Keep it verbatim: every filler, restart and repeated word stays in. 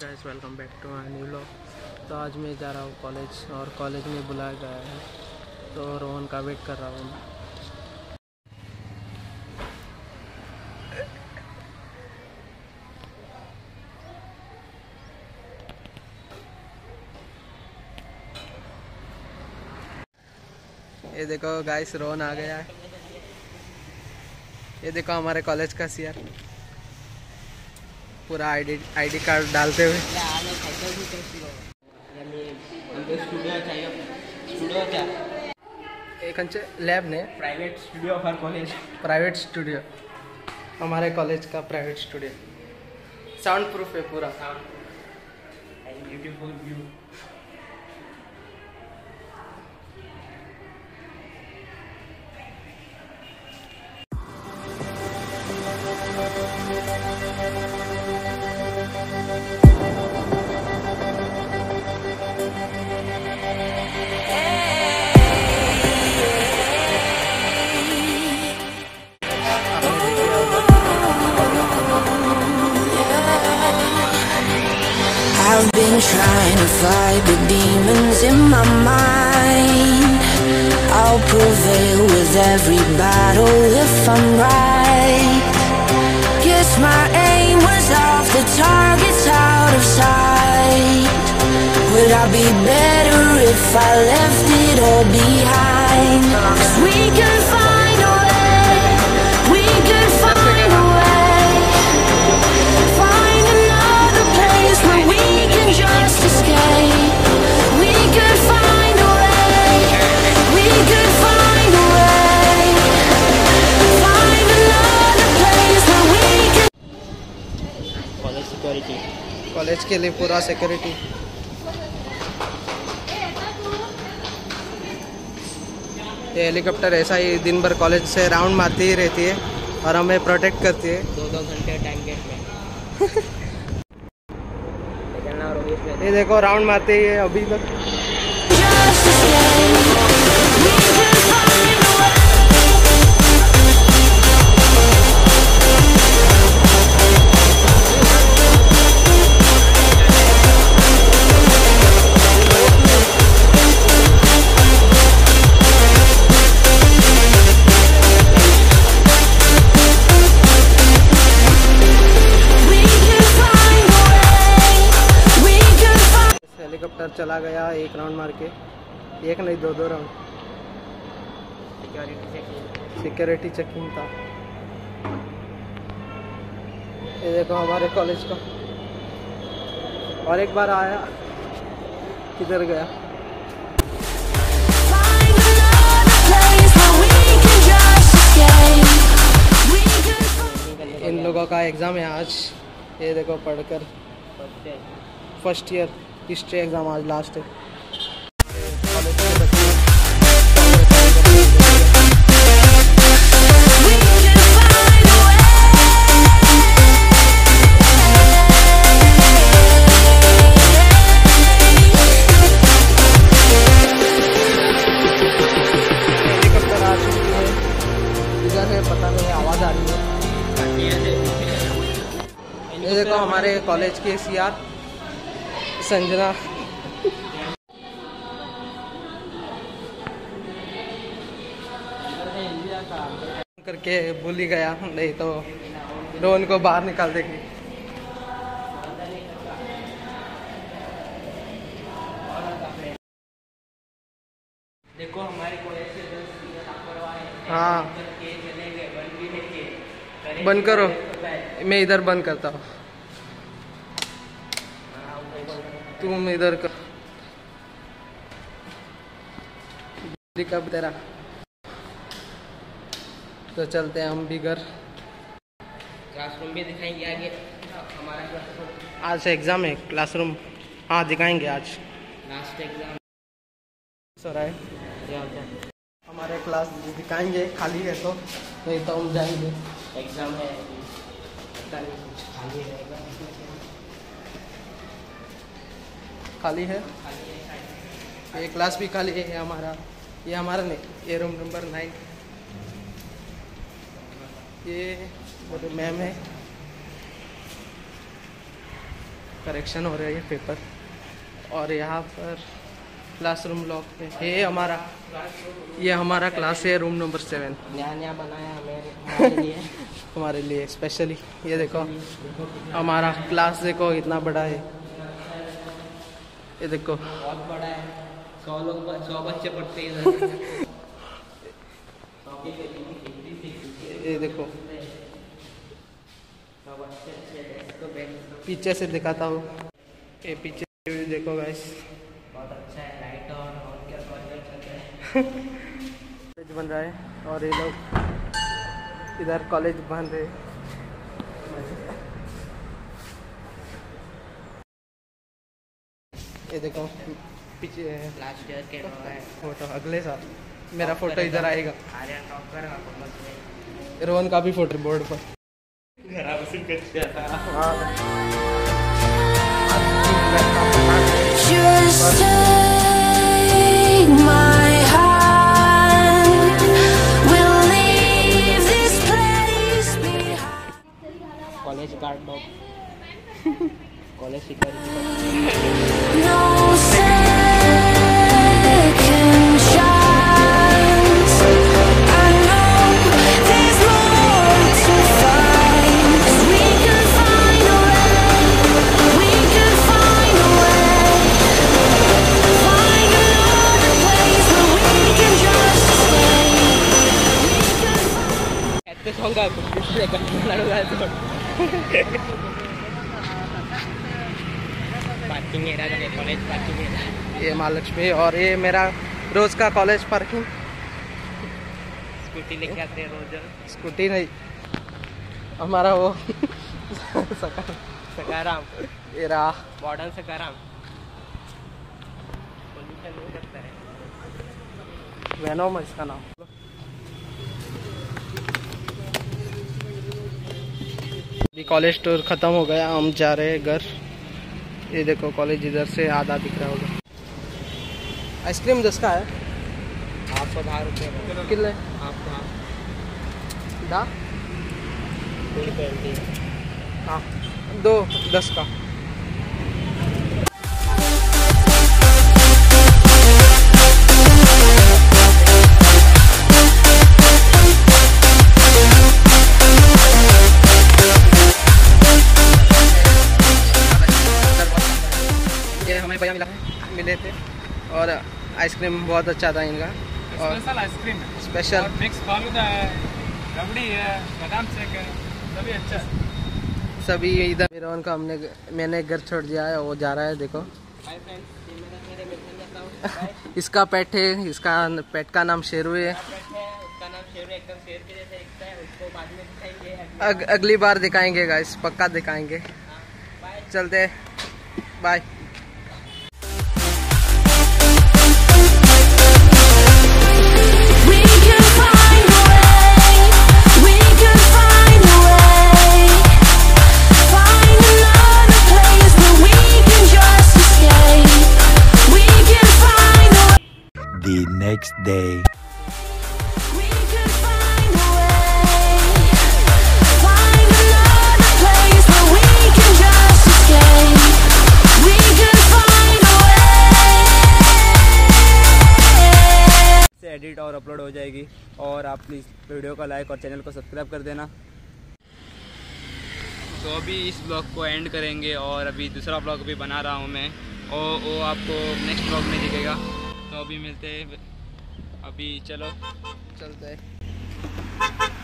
Guys welcome back to my new vlog. तो आज मैं जा रहा हूँ कॉलेज और कॉलेज में बुलाया गया है, तो रोहन का वेट कर रहा हूँ मैं। ये देखो गाइस, रोहन आ गया है। ये देखो हमारे कॉलेज का सीआर पूरा आईडी आईडी कार्ड डालते हुए। एक लैब ने private studio for college private studio हमारे कॉलेज का प्राइवेट स्टूडियो साउंड प्रूफ है पूरा। And beautiful view. I've been trying to fight the demons in my mind. I'll prevail with every battle if I'm right. Guess my aim was off, the target's out of sight. Would I be better if I left it all behind? 'Cause we can find a way, we can find a way. Find another place where we can just escape. We could find a way, we could find a way. Find another place where we can. College security, college के लिए पूरा security. ये helicopter ऐसा ही दिन भर college से round मारती ही रहती है और हमें प्रोटेक्ट करती है। दो दो घंटे टाइम गेट में ये देखो राउंड मारते ही है अभी तक। Just escape. We could find a way. Helicopter चला गया एक राउंड मार के, एक नहीं दो दो round. Security checking security checking था। ये देखो हमारे कॉलेज का। और एक बार आया, किधर गया? Find another place where we can just escape. We could find. इन लोगों का एग्ज़ाम है आज। ये देखो पढ़कर फर्स्ट ईयर हिस्ट्री एग्ज़ाम आज लास्ट है। We can find a way. हेलीकॉप्टर आ चुकी है, इधर है पता नहीं आवाज़ आ रही है। ये देखो हमारे कॉलेज के सीआर संजना। करके भूल ही गया, नहीं तो रोहन को बाहर निकाल देगी। देखो हमारे कॉलेज से दस लापरवाह है। हाँ के चले गए, बंद भी नहीं किए। बंद करो, मैं इधर बंद करता हूँ, तुम इधर कर। कब तेरा तो चलते हैं हम भी घर। क्लासरूम भी दिखाएंगे आगे हमारा क्लासरूम। आज एग्ज़ाम है, क्लासरूम हाँ दिखाएंगे आज। लास्ट एग्जाम सर है, क्या होता है? हमारे क्लास दिखाएंगे, खाली है तो, नहीं तो हम जाएंगे। एग्जाम है, पता नहीं कुछ खाली रहेगा। खाली है, खाली है। ये क्लास भी खाली है हमारा। ये हमारा नहीं, ये रूम नंबर नाइन। ये मेरे मैम है। करेक्शन हो रही है पेपर। और यहाँ पर क्लासरूम लॉक पे ये हमारा ये हमारा क्लास है, रूम नंबर सेवन। नया नया बनाया हमें हमारे लिए हमारे लिए स्पेशली। ये देखो हमारा क्लास देखो कितना बड़ा है। ये देखो बहुत बड़ा है, सौ लोग सौ बच्चे पढ़ते हैं। ये देखो पीछे से दिखाता हूँ, ये पीछे भी देखो गाइस। बहुत अच्छा है, लाइट ऑन और क्या कॉलेज बन रहा है और ये लोग इधर कॉलेज बन रहे। ये देखो पीछे लास्ट ईयर के फोटो, अगले साल मेरा फोटो इधर आएगा। आर्यन टॉप कर रोहन का भी फोटो बोर्ड पर। Just take my hand, we'll leave this place behind. College guard dog college security No second chance. I know there's more to find. We can find a way. We can find a way. Find another place where we can just stay. We can find. ऐसे song का कुछ second लड़ूंगा तो parking area का college parking area. ये महालक्ष्मी और ये मेरा रोज का कॉलेज पार्किंग। स्कूटी लेके आते हैं रोज। स्कूटी नहीं, हमारा वो सका सकाराम ये रहा मॉडर्न सकाराम। पोल्यूशन नहीं करता है। वेनोम है इसका नाम। अभी कॉलेज टूर खत्म हो गया, हम जा रहे हैं घर। ये देखो कॉलेज इधर से आधा दिख रहा होगा। आइसक्रीम दस का है आपको दस रुपये कितने आपका दा टू ट्वेंटी हाँ दो दस का। ये हमें भैया मिला मिले थे और आइसक्रीम बहुत अच्छा था इनका। और स्पेशल आइसक्रीम है, स्पेशल और मिक्स फालूदा है, रबड़ी है, बादाम शेक है, सभी अच्छा है। सभी इधर रोहन का हमने मैंने घर छोड़ दिया है, वो जा रहा है देखो। हाय फ्रेंड्स, ये मेरा मेरे मिलने जाता हूँ। बाय। इसका पेट है, इसका पेट का नाम शेरू है। पेट है, उसका नाम शेर है, एकदम शेर के जैसा दिखता है। उसको बाद में दिखाएंगे। अग, अगली बार दिखाएंगे गाइस, पक्का दिखाएंगे। बाय। चलते bye. We can find a way. We can find a way. Find another place where we can just escape. We can find a way. The next day. We can find a way. Find another place where we can just escape. We can find a way. से edit और upload हो जाएगी। और आप please video को like और channel को subscribe कर देना। तो अभी इस ब्लॉग को एंड करेंगे और अभी दूसरा ब्लॉग भी बना रहा हूँ मैं, और वो आपको नेक्स्ट ब्लॉग में दिखेगा। तो अभी मिलते हैं, अभी चलो चलते